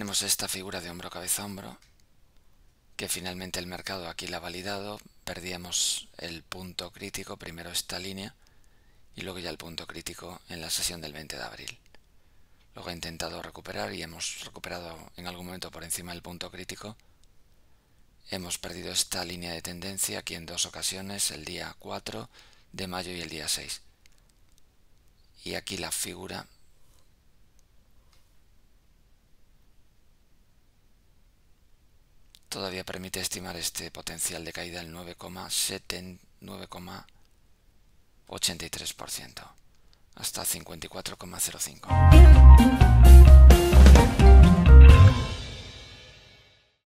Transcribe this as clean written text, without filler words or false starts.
tenemos esta figura de hombro cabeza hombro, que finalmente el mercado aquí la ha validado. Perdíamos el punto crítico, primero esta línea y luego ya el punto crítico en la sesión del 20 de abril. Luego he intentado recuperar y hemos recuperado en algún momento por encima del punto crítico. Hemos perdido esta línea de tendencia aquí en dos ocasiones, el día 4 de mayo y el día 6. Y aquí la figura todavía permite estimar este potencial de caída del 9,83% hasta 54,05.